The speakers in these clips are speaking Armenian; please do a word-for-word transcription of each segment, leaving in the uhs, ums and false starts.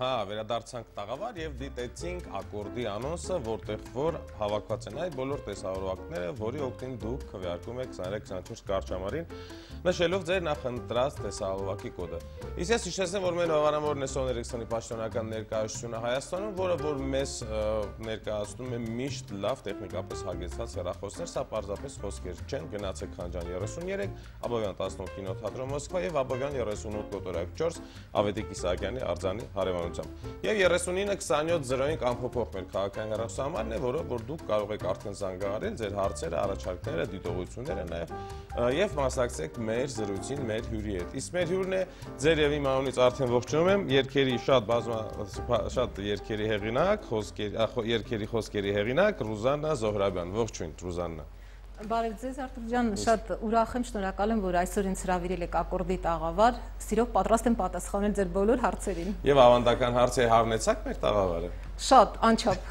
Հա, վերադարձանք տաղավար եւ դիտեցինք ակորդի անոնսը, որտեղ որ հավաքված են այդ բոլոր տեսահոլովակները, որի օգտին դուք քվեարկում եք քսաներեք քսանչորս կարճամարին, նշելով ձեր նախընտրած տեսահոլովակի կոդը։ Իսկ ես հիշեցնեմ, որ մեր հովանավոր Նեսոն Էրիքսոնի պաշտոնական ներկայացությունը Հայաստանում, որը որ մեզ ներկայացնում է միշտ լավ տեխնիկապես հագեցած հեռախոսներ, սա պարզապես խոսքեր չեն, գնացեք Խանջան երեսունյերեք, Աբովյան տասնութ կինոթատրոն Մոսկվա եւ Աբովյան երեսունութ կոտորակ չորս Ավետիք Իսահակյանի արձանի հարևանությամբ։ Եվ երեսունինը քսանյոթ զրոյին ամփոփող մեր քաղաքային հեռախոսահամարն է, որով որ դուք կարող եք արդեն զանգահարել ձեր հարցերը, առաջարկները, դիտողությունները նաեւ եւ մասնակցեք մեր զրույցին մեր հյուրի հետ։ Իսկ մեր հյուրն է ձեր եւ իմ անունից արդեն ողջունում եմ, երկերի շատ բազմա շատ երկերի հեղինակ, խոսքերի երկերի խոսքերի հեղինակ Ռուզաննա Զոհրաբյան։ Ողջույն Ռուզաննա։ Բարև ձեզ Արտուր ջան, շատ ուրախ եմ, շնորհակալ եմ, որ այսօր ինձ հրավիրել եք ակորդի տաղավար, սիրով պատրաստ եմ պատասխանել ձեր բոլոր հարցերին։ Եվ ավանդական հարց է, հավնեցաք մեր տաղավարը։ Շատ, անչափ։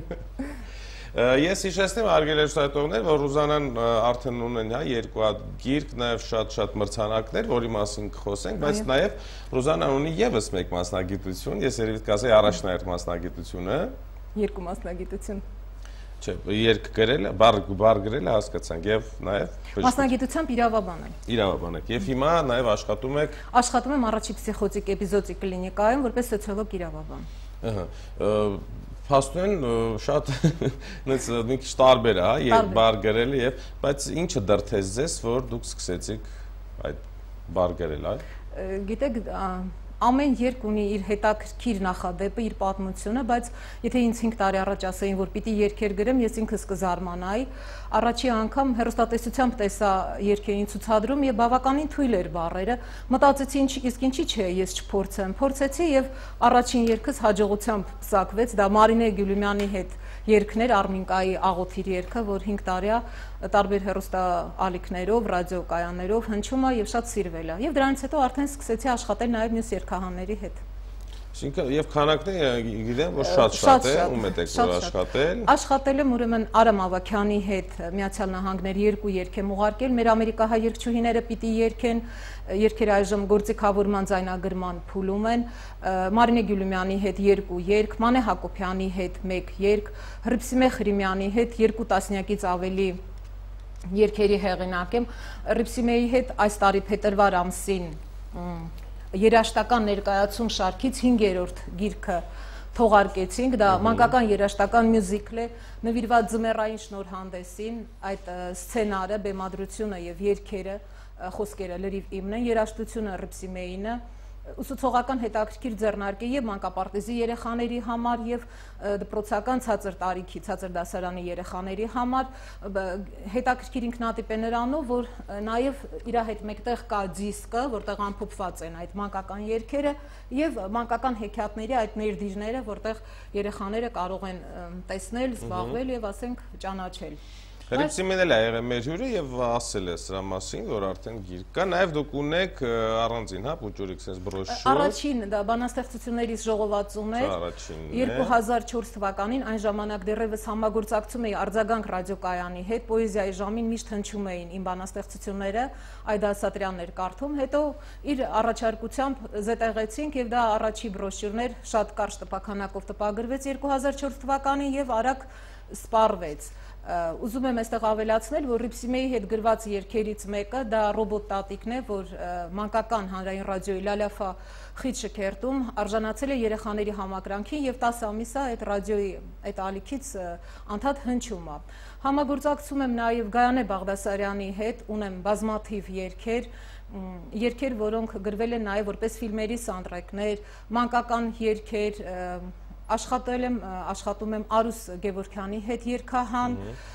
Ես հիշեցնեմ արգելեր շտատողներ, որ Ռուզանան արդեն ունեն հա երկու հատ գիրք, նաև շատ-շատ մրցանակներ, որի մասին կխոսենք, բայց նաև Ռուզանան ունի եւս մեկ մասնագիտություն, ես երևի կասեի առաջնահերթ մասնագիտությունը։ Երկու մասնագիտություն։ Չէ, երկ գրել, բար բար գրել հասկացանք եւ նաեւ մասնագիտությամբ իրավաբան եմ։ Իրավաբան եք եւ հիմա նաեւ աշխատում եք Աշխատում եմ առաջի պսիխոզիկ էպիզոդիկ կլինիկայում որպես սոցիոլոգ իրավաբան։ Ահա։ Փաստորեն շատ նույնիսկ մի քիչ տարբեր է, հա, երբ բար գրելը եւ բայց ինչը դրթեց ձեզ, որ դուք սկսեցիք այդ բար գրել, այ։ Գիտեք, ամեն երկ ունի իր հետաքրքիր նախադեպը, իր պատմությունը, բայց եթե ինձ հինգ տարի առաջ ասեին, որ պիտի երգեր գրեմ, ես ինքս կզարմանայի։ Առաջի անգամ հեռուստատեսությամբ տեսա երգերին ցուցադրում եւ բավականին թույլ էր բառերը։ Մտածեցի, իսկ ինչի՞ չէ, ես չփորձեմ։ Փորձեցի եւ առաջին երգս հաջողությամբ պսակվեց, դա Մարինե Գյուլումյանի հետ երգներ Արմինկայի աղոթիր երգը, որ հինգ տարի է տարբեր հեռուստաալիքներով, ռադիոկայաններով հնչում է եւ շատ սիրվել է։ Եվ դրանից հետո արդեն սկսեցի աշխատել նաեւ մյուս երգահանների հետ։ Այսինքն եւ քանակները գիտեմ, որ շատ-շատ է, ում եք որ աշխատել։ Աշխատել եմ ուրեմն Արամ Ավագյանի հետ Միացյալ Նահանգներ երկու երգ եմ ուղարկել, մեր ամերիկահայ երգչուհիները պիտի երգեն, երգերը այժմ գործիքավորման ձայնագրման փուլում են, Մարինե Գյուլումյանի հետ երկու երգ, Մանե Հակոբյանի հետ մեկ երգ, Հռիփսիմե Խրիմյանի հետ երկու տասնյակից ավելի երգերի հեղինակ եմ, Հռիփսիմեի հետ այս տարի փետրվար ամսին երաժշտական ներկայացում շարքից հինգերորդ գիրքը թողարկեցինք, դա մանկական երաժշտական մյուզիկլ է, նվիրված ձմեռային շնորհանդեսին, այդ սցենարը, բեմադրությունը եւ երգերը, խոսքերը լրիվ իմն են, երաժշտությունը Հռիփսիմեինը, ուսուցողական հետաքրքիր ձեռնարկի եւ մանկապարտեզի երեխաների համար եւ դպրոցական ցածր տարիքի ցածր դասարանի երեխաների համար հետաքրքիր ինքնատիպ է նրանով, որ նաեւ իր հետ մեկտեղ կա դիսկը, որտեղ ամփոփված են այդ մանկական երգերը եւ մանկական հեքիաթների այդ ներդիրները, որտեղ երեխաները կարող են տեսնել, զբաղվել եւ ասենք ճանաչել։ Հռիփսիմեն էլ է եղել մեր հյուրը եւ ասել է սրա մասին, որ արդեն գիրք կա, նաեւ դուք ունեք առանձին, հա, Պուճուրիկ sense բրոշյուր։ Առաջին դա բանաստեղծություններից ժողովածում է։ երկու հազար չորս թվականին այն ժամանակ դեռևս համագործակցում էի Արձագանք ռադիոկայանի հետ, պոեզիայի ժամին միշտ հնչում էին իմ բանաստեղծությունները, Այդա Ասատրյանն էր կարդում, հետո իր առաջարկությամբ զետեղեցինք եւ դա առաջի բրոշյուրն էր, շատ կարճ տպաքանակով տպագրվեց երկու հազար չորս թվականին եւ արագ սպառվեց։ Ուզում եմ այստեղ ավելացնել, որ Հռիփսիմեի հետ գրված երգերից մեկը դա ռոբոտ տատիկն է, որ մանկական հանրային ռադիոյի Լալաֆա խիտ շքերթում արժանացել է երեխաների համակրանքին եւ տասը ամիս է այդ ռադիոյի այդ ալիքից անդադ հնչում է։ Համագործակցում եմ նաեւ Գայանե Բաղդասարյանի հետ, ունեմ բազմաթիվ երգեր, երգեր, որոնք գրվել են նաեւ որպես ֆիլմերի սաունդթրեքներ, մանկական երգեր, աշխատել եմ, աշխատում եմ Արուս Գևորգյանի հետ երգահան,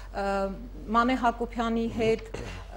Մանե Հակոբյանի հետ,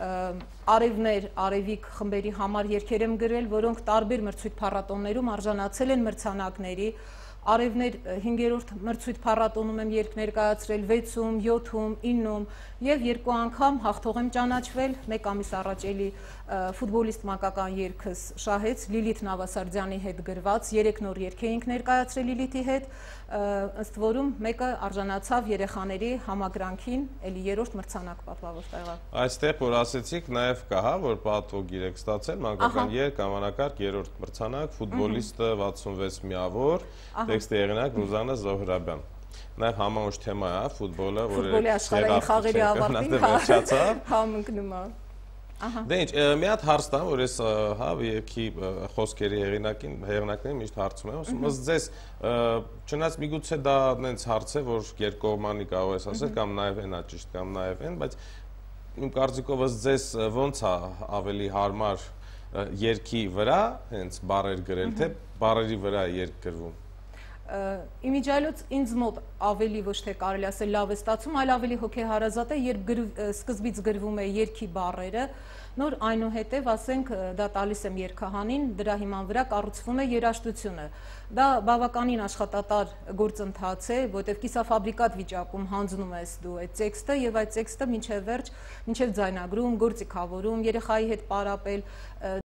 Արևներ, Արևիկ խմբերի համար երգեր եմ գրել, որոնք տարբեր մրցույթ փառատոներում արժանացել են մրցանակների, արևներ հինգերորդ մրցույթ փառատոնում եմ երգ ներկայացրել, վեցում, յոթում, իննում եւ երկու անգամ հաղթող եմ ճանաչվել, մեկ ամիս առաջ էլի ֆուտբոլիստ մանկական երգս շահեց Լիլիթ Նավասարդյանի հետ գրված, երեք նոր երգ էինք ներկայացրել Լիլիթի հետ, ըստ որում մեկը արժանացավ երեխաների համագրանքին, էլի երրորդ մրցանակ պատվավոր տեղավ։ Այստեղ որ ասեցիք, նաև կա, հա, որ պատվոգիր եք ստացել, մանկական երգ, համանակարգ երրորդ մրցանակ, ֆուտբոլիստը վաթսունվեց միավոր, տեքստի հեղինակ Ռուզաննա Զոհրաբյան։ Նաև համանուչ թեմա է, ֆուտբոլը, որ ֆուտբոլի աշխարհային խաղերի ավարտին համընկնում է։ Դե ինչ, մի հատ հարց տամ, որ ես հա երգի խոսքերի հեղինակին, հեղինակներին միշտ հարցում եմ, ասում ըստ ձեզ, չնայած միգուցե դա նենց հարց է, որ երկկողմանի կարող ես ասել, կամ նաև այն է ճիշտ, կամ նաև այն, բայց իմ կարծիքով ըստ ձեզ ոնց է ավելի հարմար երգի վրա հենց բառեր գրել, թե բառերի վրա երգ գրվում։ Իմիջիայլոց ինձ մոտ ավելի ոչ թե կարելի ասել լավ է ստացում, այլ ավելի հոգեհարազատ է, երբ սկզբից գրվում է երգի բառերը, նոր այնուհետև ասենք դա տալիս եմ երգահանին, դրա հիման վրա կառուցվում է երաժշտությունը։ Դա բավականին աշխատատար գործընթաց է, որտեղ կիսաֆաբրիկատ վիճակում հանձնում ես դու այդ տեքստը եւ այդ տեքստը մինչեւ վերջ, մինչեւ ձայնագրում, գործիքավորում, երեխայի հետ պարապել